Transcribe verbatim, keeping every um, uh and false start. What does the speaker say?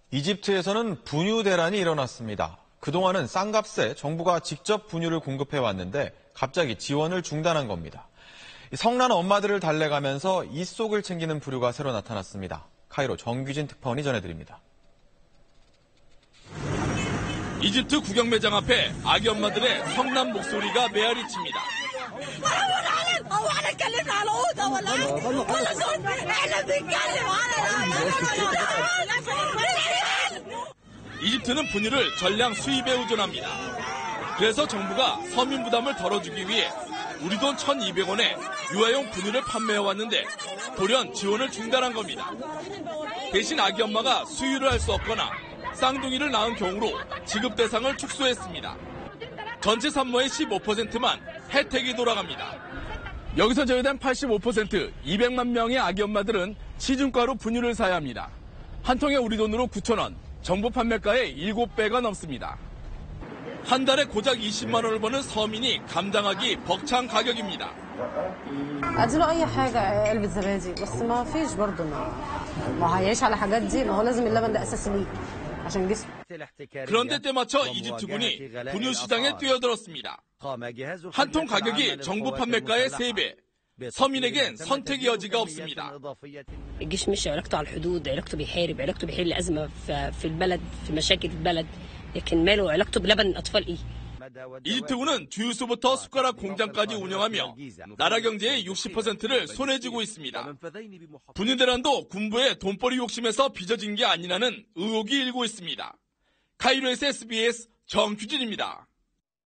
이집트에서는 분유 대란이 일어났습니다. 그동안은 싼값에 정부가 직접 분유를 공급해 왔는데 갑자기 지원을 중단한 겁니다. 성난 엄마들을 달래가면서 이속을 챙기는 부류가 새로 나타났습니다. 카이로 정규진 특파원이 전해드립니다. 이집트 구경 매장 앞에 아기 엄마들의 성난 목소리가 메아리칩니다. 이집트는 분유를 전량 수입에 의존합니다. 그래서 정부가 서민 부담을 덜어주기 위해 우리 돈 천이백 원에 유아용 분유를 판매해왔는데 돌연 지원을 중단한 겁니다. 대신 아기 엄마가 수유를 할 수 없거나 쌍둥이를 낳은 경우로 지급 대상을 축소했습니다. 전체 산모의 십오 퍼센트만 혜택이 돌아갑니다. 여기서 제외된 팔십오 퍼센트, 이백만 명의 아기 엄마들은 시중가로 분유를 사야 합니다. 한 통에 우리 돈으로 구천 원, 정부 판매가의 일곱 배가 넘습니다. 한 달에 고작 이십만 원을 버는 서민이 감당하기 벅찬 가격입니다. اديله اي حاجه علبه زبادي بس ما فيش برضه ما ما هيعيش على الحاجات دي ما هو لازم اللبن ده اساسي ليه عشان جسمه. 그런데 때맞춰 이집트군이 분유 시장에 뛰어들었습니다. 한 통 가격이 정부 판매가의 세 배. 서민에겐 선택의 여지가 없습니다. الجيش مش علاقته على الحدود، علاقته بيحارب، علاقته بيحل أزمة في البلد، في مشاكل البلد، لكن ماله علاقته بلبن الأطفال إيه؟ 이집트군은 주유소부터 숟가락 공장까지 운영하며 나라 경제의 육십 퍼센트를 손에 쥐고 있습니다. 분유 대란도 군부의 돈벌이 욕심에서 빚어진 게 아니라는 의혹이 일고 있습니다. 카이로에서 에스비에스 정규진입니다.